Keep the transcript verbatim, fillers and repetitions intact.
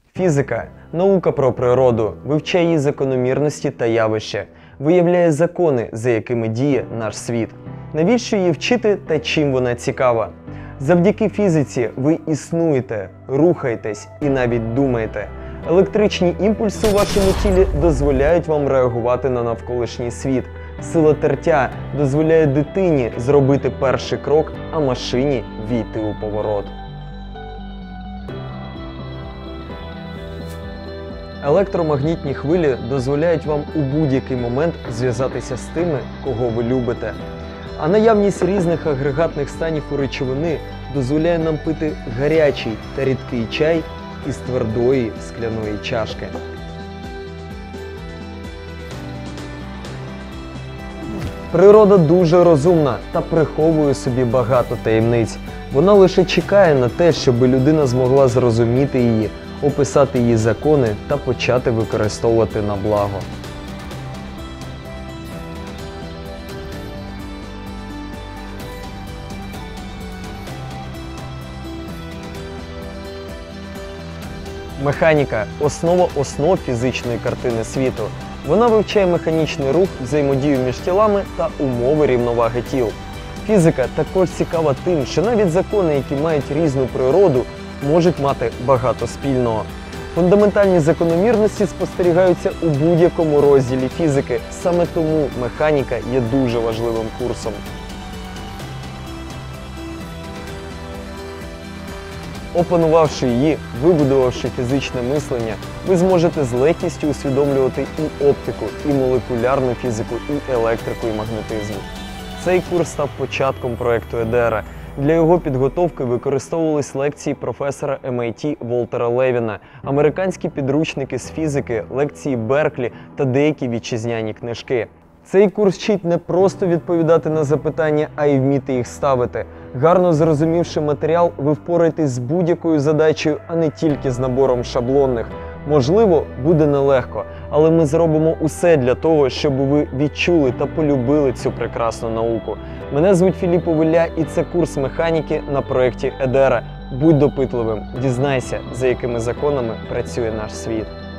Фізика – наука про природу, вивчає її закономірності та явища, виявляє закони, за якими діє наш світ. Навіщо її вчити та чим вона цікава? Завдяки фізиці ви існуєте, рухаєтесь і навіть думаєте. Електричні імпульси у вашому тілі дозволяють вам реагувати на навколишній світ. Сила тертя дозволяє дитині зробити перший крок, а машині війти у поворот. Електромагнітні хвилі дозволяють вам у будь-який момент зв'язатися з тими, кого ви любите. А наявність різних агрегатних станів у речовини дозволяє нам пити гарячий та рідкий чай із твердої скляної чашки. Природа дуже розумна та приховує собі багато таємниць. Вона лише чекає на те, щоб людина змогла зрозуміти її, описати її закони та почати використовувати на благо. Механіка – основа основ фізичної картини світу. Вона вивчає механічний рух, взаємодію між тілами та умови рівноваги тіл. Фізика також цікава тим, що навіть закони, які мають різну природу, можуть мати багато спільного. Фундаментальні закономірності спостерігаються у будь-якому розділі фізики, саме тому механіка є дуже важливим курсом. Опанувавши її, вибудувавши фізичне мислення, ви зможете з легкістю усвідомлювати і оптику, і молекулярну фізику, і електрику, і магнетизм. Цей курс став початком проєкту Едера. Для його підготовки використовувались лекції професора ем ай ті Волтера Левіна, американські підручники з фізики, лекції Берклі та деякі вітчизняні книжки. Цей курс вчить не просто відповідати на запитання, а й вміти їх ставити. Гарно зрозумівши матеріал, ви впораєтесь з будь-якою задачею, а не тільки з набором шаблонних. Можливо, буде нелегко, але ми зробимо усе для того, щоб ви відчули та полюбили цю прекрасну науку. Мене звуть Філіп Овиля, і це курс механіки на проєкті Едера. Будь допитливим, дізнайся, за якими законами працює наш світ.